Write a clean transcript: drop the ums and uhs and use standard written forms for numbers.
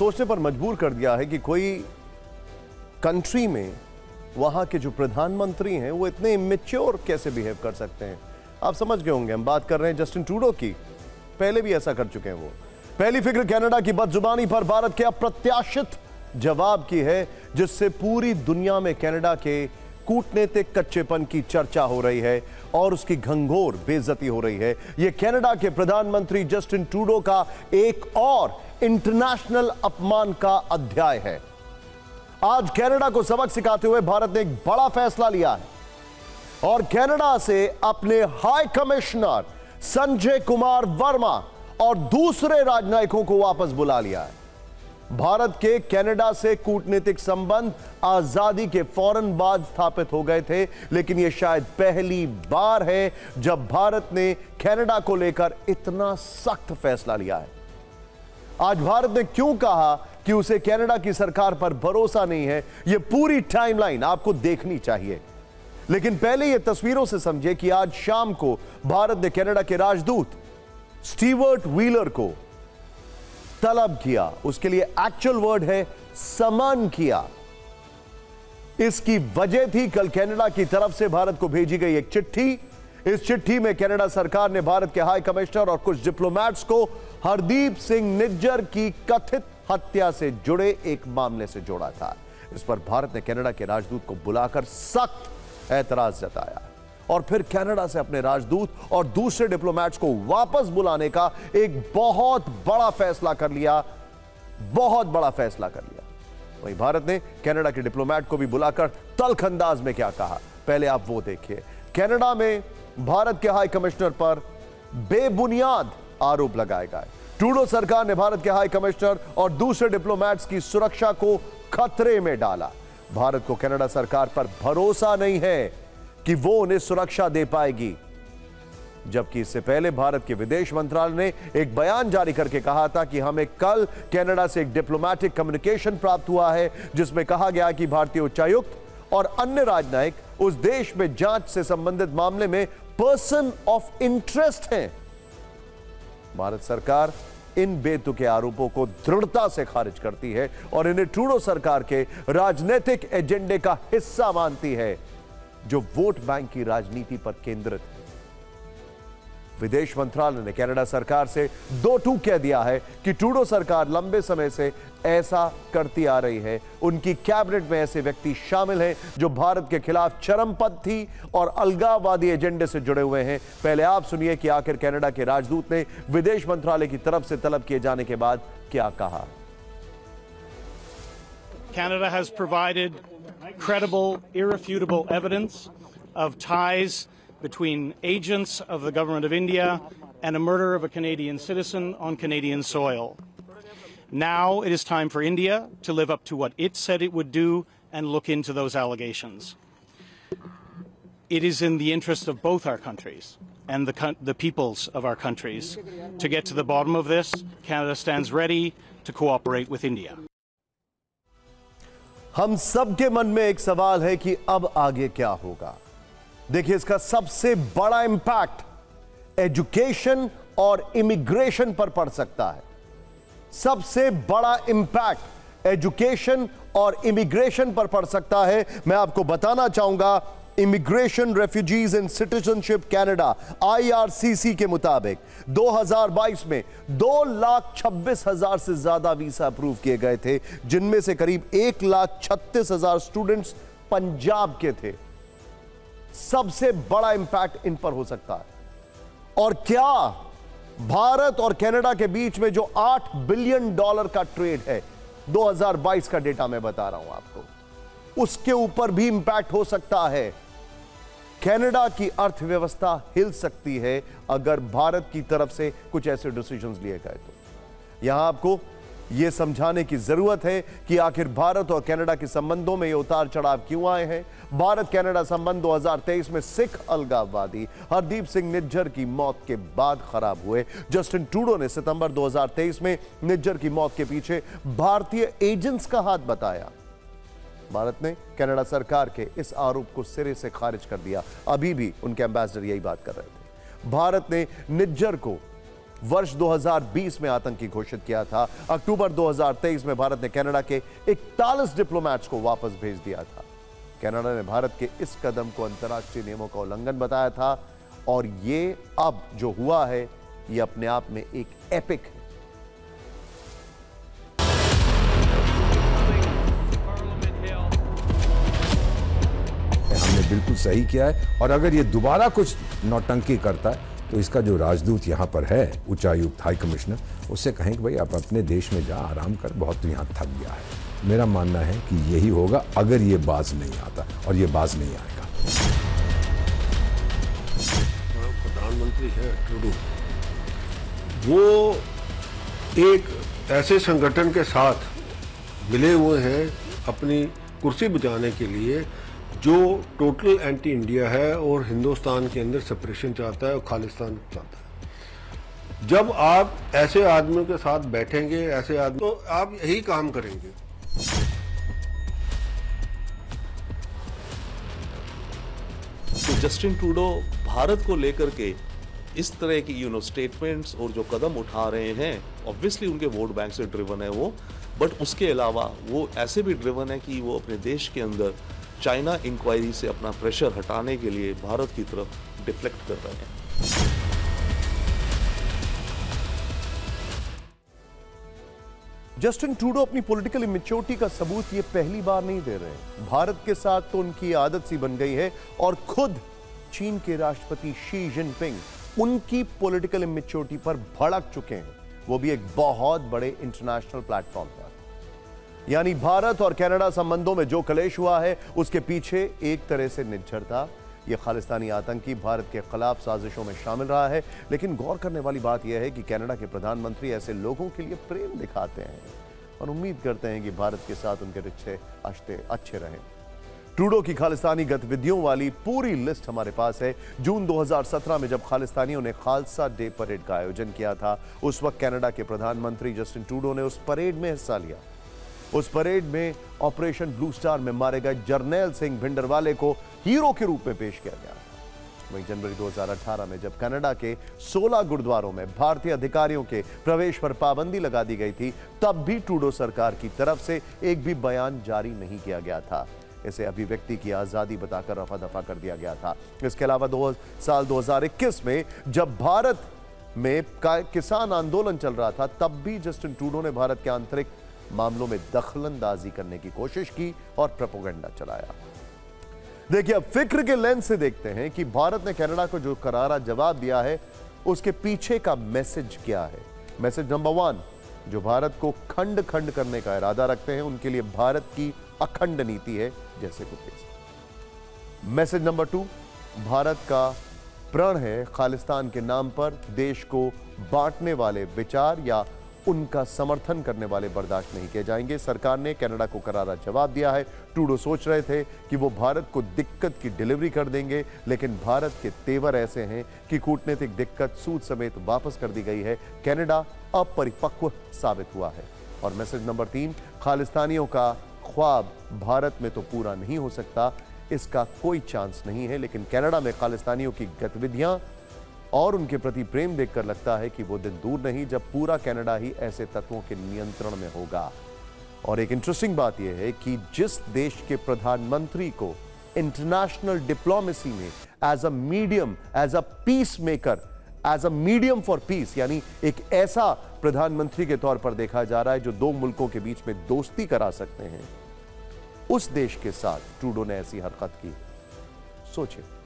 सोचने पर मजबूर कर दिया है कि कोई कंट्री में वहां के जो प्रधानमंत्री हैं वो इतने इमेच्योर कैसे बिहेव कर सकते हैं। आप समझ गए होंगे हम बात कर रहे हैं जस्टिन ट्रूडो की। पहले भी ऐसा कर चुके हैं वो। पहली फिक्र कनाडा की बदजुबानी पर भारत के अप्रत्याशित जवाब की है, जिससे पूरी दुनिया में कनाडा के कूटनीतिक कच्चेपन की चर्चा हो रही है और उसकी घंघोर बेइज्जती हो रही है। यह कनाडा के प्रधानमंत्री जस्टिन ट्रूडो का एक और इंटरनेशनल अपमान का अध्याय है। आज कनाडा को सबक सिखाते हुए भारत ने एक बड़ा फैसला लिया है और कनाडा से अपने हाई कमिश्नर संजय कुमार वर्मा और दूसरे राजनयिकों को वापस बुला लिया है। भारत के कनाडा से कूटनीतिक संबंध आजादी के फौरन बाद स्थापित हो गए थे, लेकिन यह शायद पहली बार है जब भारत ने कनाडा को लेकर इतना सख्त फैसला लिया है। आज भारत ने क्यों कहा कि उसे कनाडा की सरकार पर भरोसा नहीं है, यह पूरी टाइमलाइन आपको देखनी चाहिए। लेकिन पहले यह तस्वीरों से समझे कि आज शाम को भारत ने कनाडा के राजदूत स्टीवर्ट व्हीलर को तलब किया। उसके लिए एक्चुअल वर्ड है समन किया। इसकी वजह थी कल कनाडा की तरफ से भारत को भेजी गई एक चिट्ठी। इस चिट्ठी में कनाडा सरकार ने भारत के हाई कमिश्नर और कुछ डिप्लोमैट्स को हरदीप सिंह निज्जर की कथित हत्या से जुड़े एक मामले से जोड़ा था। इस पर भारत ने कनाडा के राजदूत को बुलाकर सख्त ऐतराज जताया और फिर कनाडा से अपने राजदूत और दूसरे डिप्लोमैट्स को वापस बुलाने का एक बहुत बड़ा फैसला कर लिया। बहुत बड़ा फैसला कर लिया। वहीं भारत ने कनाडा के डिप्लोमैट को भी बुलाकर तल्ख अंदाज में क्या कहा, पहले आप वो देखिए। कनाडा में भारत के हाई कमिश्नर पर बेबुनियाद आरोप लगाए गए। ट्रूडो सरकार ने भारत के हाई कमिश्नर और दूसरे डिप्लोमैट्स की सुरक्षा को खतरे में डाला। भारत को कनाडा सरकार पर भरोसा नहीं है कि वो उन्हें सुरक्षा दे पाएगी, जबकि इससे पहले भारत के विदेश मंत्रालय ने एक बयान जारी करके कहा था कि हमें कल कनाडा से एक डिप्लोमैटिक कम्युनिकेशन प्राप्त हुआ है, जिसमें कहा गया कि भारतीय उच्चायुक्त और अन्य राजनयिक उस देश में जांच से संबंधित मामले में पर्सन ऑफ इंटरेस्ट हैं। भारत सरकार इन बेतुके आरोपों को दृढ़ता से खारिज करती है और इन्हें ट्रूडो सरकार के राजनीतिक एजेंडे का हिस्सा मानती है, जो वोट बैंक की राजनीति पर केंद्रित है। विदेश मंत्रालय ने कनाडा सरकार से दो टूक कह दिया है कि ट्रूडो सरकार लंबे समय से ऐसा करती आ रही है। उनकी कैबिनेट में ऐसे व्यक्ति शामिल हैं जो भारत के खिलाफ चरमपंथी और अलगाववादी एजेंडे से जुड़े हुए हैं। पहले आप सुनिए कि आखिर कनाडा के राजदूत ने विदेश मंत्रालय की तरफ से तलब किए जाने के बाद क्या कहा। Canada has provided credible, irrefutable evidence of ties between agents of the government of India and a murder of a Canadian citizen on Canadian soil. Now it is time for India to live up to what it said it would do and look into those allegations. It is in the interest of both our countries and the peoples of our countries to get to the bottom of this. Canada stands ready to cooperate with India. हम सबके मन में एक सवाल है कि अब आगे क्या होगा। देखिए, इसका सबसे बड़ा इंपैक्ट एजुकेशन और इमिग्रेशन पर पड़ सकता है। सबसे बड़ा इंपैक्ट एजुकेशन और इमिग्रेशन पर पड़ सकता है। मैं आपको बताना चाहूंगा, immigration, refugees and citizenship Canada IRCC के मुताबिक 2022 में 2,26,000 से ज्यादा वीसा अप्रूव किए गए थे, जिनमें से करीब 1,36,000 स्टूडेंट्स पंजाब के थे। सबसे बड़ा इंपैक्ट इन पर हो सकता है। और क्या भारत और कनाडा के बीच में जो $8 बिलियन का ट्रेड है, 2022 का डेटा मैं बता रहा हूं आपको, उसके ऊपर भी इंपैक्ट हो सकता है। कनाडा की अर्थव्यवस्था हिल सकती है अगर भारत की तरफ से कुछ ऐसे डिसीजंस लिए गए तो। यहां आपको यह समझाने की जरूरत है कि आखिर भारत और कनाडा के संबंधों में ये उतार चढ़ाव क्यों आए हैं। भारत कनाडा संबंध 2023 में सिख अलगाववादी हरदीप सिंह निज्जर की मौत के बाद खराब हुए। जस्टिन ट्रूडो ने सितंबर 2023 में निज्जर की मौत के पीछे भारतीय एजेंट्स का हाथ बताया। भारत ने कनाडा सरकार के इस आरोप को सिरे से खारिज कर दिया। अभी भी उनके एम्बेसडर यही बात कर रहे थे। भारत ने निज्जर को वर्ष 2020 में आतंकी घोषित किया था। अक्टूबर 2023 में भारत ने कनाडा के 41 डिप्लोमैट्स को वापस भेज दिया था। कनाडा ने भारत के इस कदम को अंतर्राष्ट्रीय नियमों का उल्लंघन बताया था और ये अब जो हुआ है ये अपने आप में एक एपिक है। हमने बिल्कुल सही किया है और अगर ये दोबारा कुछ नौटंकी करता है तो इसका जो राजदूत यहाँ पर है, उच्चायुक्त हाई कमिश्नर, उससे कहें कि भाई आप अपने देश में जा, आराम कर, बहुत यहाँ थक गया है। मेरा मानना है कि यही होगा अगर ये बाज नहीं आता, और ये बाज नहीं आएगा। प्रधानमंत्री है ट्रूडो, वो एक ऐसे संगठन के साथ मिले हुए हैं अपनी कुर्सी बचाने के लिए जो टोटल एंटी इंडिया है और हिंदुस्तान के अंदर सेपरेशन चाहता है और खालिस्तान चाहता है। जब आप ऐसे आदमियों के साथ बैठेंगे, ऐसे आदमी, तो आप यही काम करेंगे। तो जस्टिन ट्रूडो भारत को लेकर के इस तरह की स्टेटमेंट्स और जो कदम उठा रहे हैं, ऑब्वियसली उनके वोट बैंक से ड्रिवन है वो, बट उसके अलावा वो ऐसे भी ड्रिवन है कि वो अपने देश के अंदर चाइना इंक्वायरी से अपना प्रेशर हटाने के लिए भारत की तरफ डिफ्लेक्ट कर रहे हैं। जस्टिन ट्रूडो अपनी पॉलिटिकल इमेच्योरिटी का सबूत ये पहली बार नहीं दे रहे। भारत के साथ तो उनकी आदत सी बन गई है और खुद चीन के राष्ट्रपति शी जिनपिंग उनकी पॉलिटिकल इमेच्योरिटी पर भड़क चुके हैं, वो भी एक बहुत बड़े इंटरनेशनल प्लेटफॉर्म पर। यानी भारत और कनाडा संबंधों में जो कलेश हुआ है उसके पीछे एक तरह से निज्जरता, यह खालिस्तानी आतंकी भारत के खिलाफ साजिशों में शामिल रहा है। लेकिन गौर करने वाली बात यह है कि कनाडा के प्रधानमंत्री ऐसे लोगों के लिए प्रेम दिखाते हैं और उम्मीद करते हैं कि भारत के साथ उनके रिश्ते अच्छे रहें। ट्रूडो की खालिस्तानी गतिविधियों वाली पूरी लिस्ट हमारे पास है। जून 2017 में जब खालिस्तानियों ने खालसा डे परेड का आयोजन किया था, उस वक्त कनाडा के प्रधानमंत्री जस्टिन ट्रूडो ने उस परेड में हिस्सा लिया। उस परेड में ऑपरेशन ब्लू स्टार में मारे गए जर्नैल सिंह भिंडरवाले को हीरो के रूप में पेश किया गया था। वहीं जनवरी 2018 में जब कनाडा के 16 गुरुद्वारों में भारतीय अधिकारियों के प्रवेश पर पाबंदी लगा दी गई थी, तब भी ट्रूडो सरकार की तरफ से एक भी बयान जारी नहीं किया गया था। इसे अभिव्यक्ति की आजादी बताकर रफा दफा कर दिया गया था। इसके अलावा साल 2021 में जब भारत में किसान आंदोलन चल रहा था, तब भी जस्टिन ट्रूडो ने भारत के आंतरिक मामलों में दखलंदाजी करने की कोशिश की और प्रोपेगेंडा चलाया। देखिए, अब फिक्र के लेंस से देखते हैं कि भारत ने कनाडा को जो करारा जवाब दिया है उसके पीछे का मैसेज क्या है। मैसेज नंबर 1, जो भारत को खंड खंड करने का इरादा रखते हैं उनके लिए भारत की अखंड नीति है, जैसे कुछ। मैसेज नंबर 2, भारत का प्रण है खालिस्तान के नाम पर देश को बांटने वाले विचार या उनका समर्थन करने वाले बर्दाश्त नहीं किए जाएंगे। सरकार ने कनाडा को करारा जवाब दिया है। ट्रूडो सोच रहे थे कि वो भारत को दिक्कत की डिलीवरी कर देंगे, लेकिन भारत के तेवर ऐसे हैं कि कूटनीतिक दिक्कत सूद समेत वापस कर दी गई है। कनाडा अपरिपक्व साबित हुआ है। और मैसेज नंबर 3, खालिस्तानियों का ख्वाब भारत में तो पूरा नहीं हो सकता, इसका कोई चांस नहीं है। लेकिन कनाडा में खालिस्तानियों की गतिविधियां और उनके प्रति प्रेम देखकर लगता है कि वो दिन दूर नहीं जब पूरा कनाडा ही ऐसे तत्वों के नियंत्रण में होगा। और एक इंटरेस्टिंग बात यह है कि जिस देश के प्रधानमंत्री को इंटरनेशनल डिप्लोमेसी में as a medium, as a peace maker, as a medium for peace, यानी एक ऐसा प्रधानमंत्री के तौर पर देखा जा रहा है जो दो मुल्कों के बीच में दोस्ती करा सकते हैं, उस देश के साथ ट्रूडो ने ऐसी हरकत की। सोचिए।